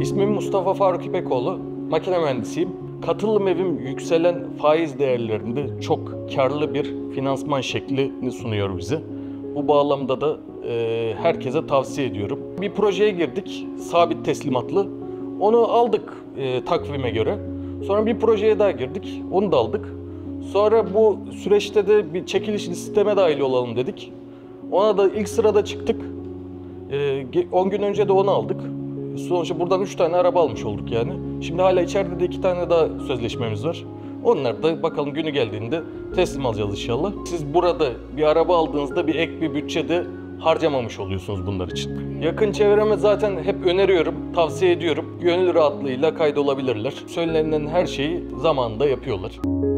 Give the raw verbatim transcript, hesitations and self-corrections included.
İsmim Mustafa Faruk İpekoğlu, makine mühendisiyim. Katılım evim yükselen faiz değerlerinde çok karlı bir finansman şeklini sunuyor bize. Bu bağlamda da e, herkese tavsiye ediyorum. Bir projeye girdik, sabit teslimatlı. Onu aldık e, takvime göre. Sonra bir projeye daha girdik, onu da aldık. Sonra bu süreçte de bir çekiliş sisteme dahil olalım dedik. Ona da ilk sırada çıktık. on gün önce de onu aldık. Sonuçta buradan üç tane araba almış olduk yani. Şimdi hala içeride de iki tane daha sözleşmemiz var. Onlar da bakalım günü geldiğinde teslim alacağız inşallah. Siz burada bir araba aldığınızda bir ek bir bütçede harcamamış oluyorsunuz bunlar için. Yakın çevreme zaten hep öneriyorum, tavsiye ediyorum. Gönül rahatlığıyla kaydolabilirler. Söylenen her şeyi zamanında yapıyorlar.